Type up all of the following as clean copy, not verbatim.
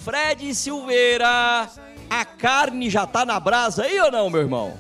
Fred Silveira, a carne já tá na brasa aí ou não, meu irmão?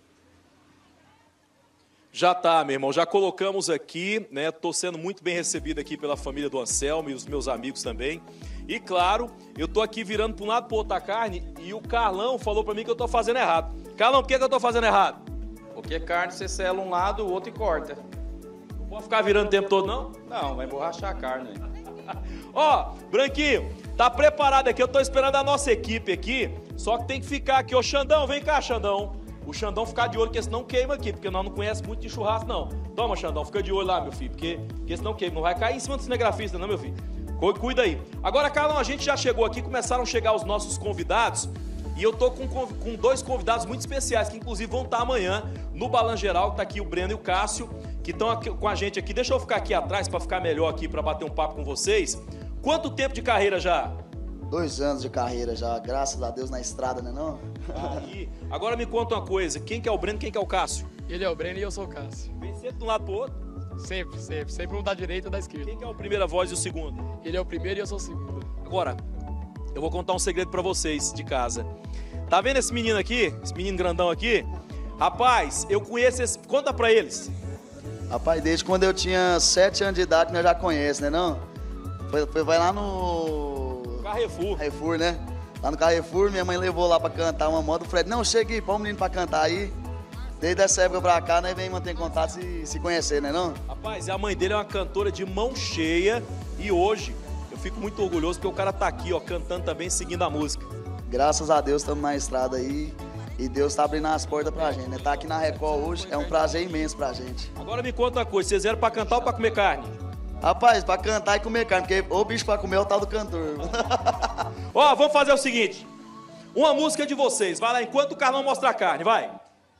Já tá, meu irmão, já colocamos aqui, né? Tô sendo muito bem recebido aqui pela família do Anselmo e os meus amigos também. E claro, eu tô aqui virando para um lado pro outro a carne e o Carlão falou para mim que eu tô fazendo errado. Carlão, por que eu tô fazendo errado? Porque carne você sela um lado, o outro e corta. Não pode ficar virando o tempo todo, não? Não, vai borrachar a carne. Ó, Branquinho, tá preparado aqui, eu tô esperando a nossa equipe aqui, só que tem que ficar aqui. Ô, Xandão, vem cá, Xandão. O Xandão ficar de olho, porque senão queima aqui, porque nós não conhecemos muito de churrasco, não. Toma, Xandão, fica de olho lá, meu filho, porque senão queima. Não vai cair em cima do cinegrafista, não, meu filho. Cuida aí. Agora, Carlão, a gente já chegou aqui, começaram a chegar os nossos convidados, e eu tô com dois convidados muito especiais, que inclusive vão estar amanhã no Balanço Geral, que tá aqui o Breno e o Cássio, que estão com a gente aqui. Deixa eu ficar aqui atrás para ficar melhor aqui, para bater um papo com vocês. Quanto tempo de carreira já? 2 anos de carreira já, graças a Deus, na estrada, né não? Aí. Agora me conta uma coisa, quem que é o Breno e quem que é o Cássio? Ele é o Breno e eu sou o Cássio. Vem sempre de um lado pro outro? Sempre, sempre. Sempre um da direita e da esquerda. Quem que é o primeira voz e o segundo? Ele é o primeiro e eu sou o segundo. Agora, eu vou contar um segredo pra vocês de casa. Tá vendo esse menino aqui? Esse menino grandão aqui? Rapaz, eu conheço esse... Conta pra eles. Rapaz, desde quando eu tinha 7 anos de idade, nós já conhece, né não? Vai lá no... Carrefour, né? Lá no Carrefour, minha mãe levou lá pra cantar uma moda. O Fred, não, chega aí, põe o menino pra cantar aí. Desde essa época pra cá, nós vem manter contato e se conhecer, né não? Rapaz, a mãe dele é uma cantora de mão cheia e hoje eu fico muito orgulhoso porque o cara tá aqui, ó, cantando também, seguindo a música. Graças a Deus estamos na estrada aí e Deus tá abrindo as portas pra gente, né? Tá aqui na Record hoje, é um prazer imenso pra gente. Agora me conta uma coisa, vocês vieram pra cantar ou pra comer carne? Rapaz, pra cantar e comer carne, porque o bicho pra comer é o tal do cantor. Ó, vamos fazer o seguinte, uma música de vocês, vai lá enquanto o Carlão mostra a carne, vai.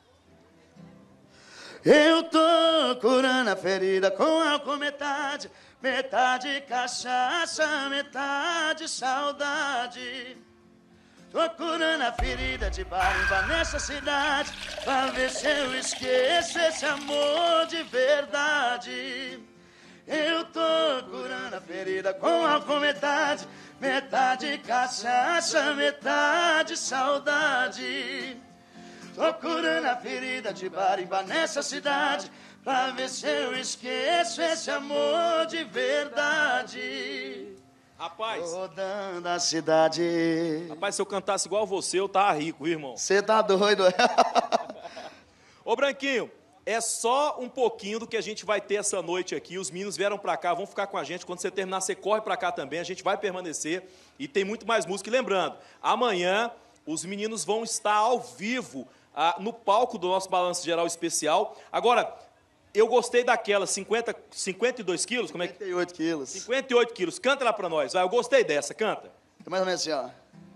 Eu tô curando a ferida com álcool metade, metade cachaça, metade saudade. Tô curando a ferida de bar em bar nessa cidade, pra ver se eu esqueço esse amor de verdade. Eu tô curando a ferida com álcool metade, metade cachaça, metade saudade. Tô curando a ferida de bar em bar nessa cidade, pra ver se eu esqueço esse amor de verdade. Rapaz, tô rodando a cidade. Rapaz, se eu cantasse igual você, eu tava rico, viu, irmão? Você tá doido? Ô, Branquinho, é só um pouquinho do que a gente vai ter essa noite aqui. Os meninos vieram pra cá, vão ficar com a gente. Quando você terminar, você corre pra cá também. A gente vai permanecer e tem muito mais música. E lembrando, amanhã os meninos vão estar ao vivo no palco do nosso Balanço Geral Especial. Agora, eu gostei daquela 52 quilos, como é que... 58 quilos. 58 quilos, canta lá pra nós, vai, eu gostei dessa, canta. É mais ou menos assim, ó.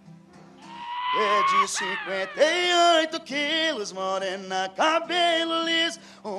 É de 58 quilos, morena, cabelo liso,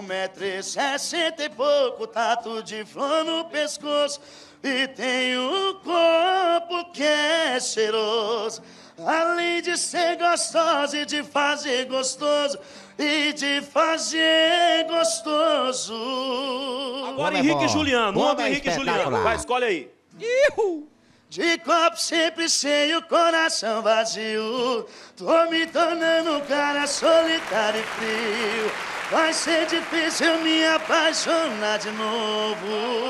1,60 m e pouco, tatu de flor no pescoço, e tem um corpo que é cheiroso. Além de ser gostosa e de fazer gostoso, e de fazer gostoso. Agora Henrique e Juliano, um do Henrique e Juliano, vai, escolhe aí. Ihu! De copo sempre cheio, coração vazio, tô me tornando um cara solitário e frio. Vai ser difícil me apaixonar de novo,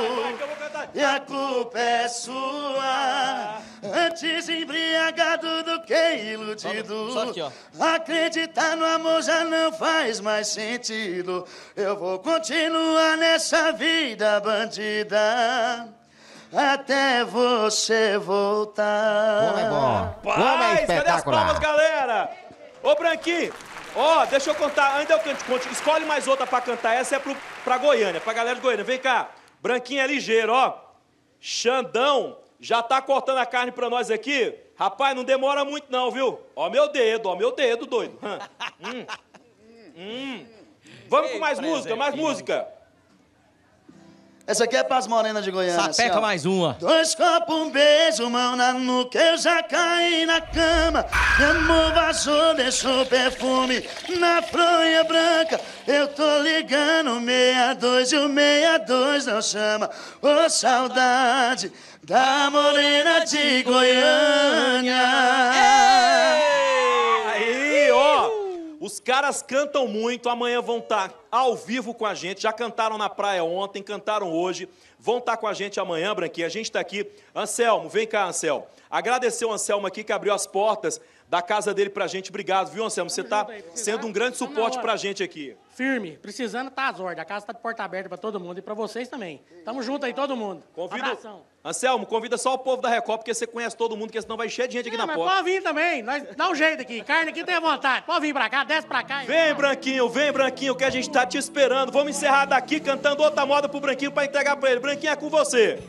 e a culpa é sua. Antes embriagado do que iludido, só aqui, ó. Acreditar no amor já não faz mais sentido. Eu vou continuar nessa vida bandida até você voltar. Como é bom. Como é espetacular. Cadê as palmas, galera? Ô, Branquinho, ó, deixa eu contar, ainda eu canto, escolhe mais outra pra cantar, essa é pra Goiânia, pra galera de Goiânia. Vem cá, Branquinho é ligeiro, ó. Xandão já tá cortando a carne pra nós aqui. Rapaz, não demora muito não, viu? Ó meu dedo, doido. Vamos com mais música, mais música. Essa aqui é pras morenas de Goiânia. Sapeca assim, mais uma. 2 copos, um beijo, mão na nuca, eu já caí na cama. Meu amor vazou, deixou perfume na fronha branca. Eu tô ligando 62 e o 62 não chama. Ô, saudade da morena de Goiânia. Os caras cantam muito, amanhã vão estar ao vivo com a gente. Já cantaram na praia ontem, cantaram hoje. Vão estar com a gente amanhã, Branquinho. A gente está aqui. Anselmo, vem cá, Anselmo. Agradecer o Anselmo aqui que abriu as portas da casa dele pra gente. Obrigado, viu, Anselmo? Você está sendo um grande suporte pra gente aqui. Firme, precisando, tá às ordens. A casa tá de porta aberta pra todo mundo e pra vocês também. Tamo junto aí, todo mundo. Abração. Anselmo, convida só o povo da Record, porque você conhece todo mundo, porque senão vai encher de gente aqui na mas porta. pode vir também, nós dá um jeito aqui. Carne aqui tem à vontade. Pode vir pra cá, desce pra cá. Vem, Branquinho, que a gente tá te esperando. Vamos encerrar daqui cantando outra moda pro Branquinho pra entregar pra ele. Branquinho, é com você.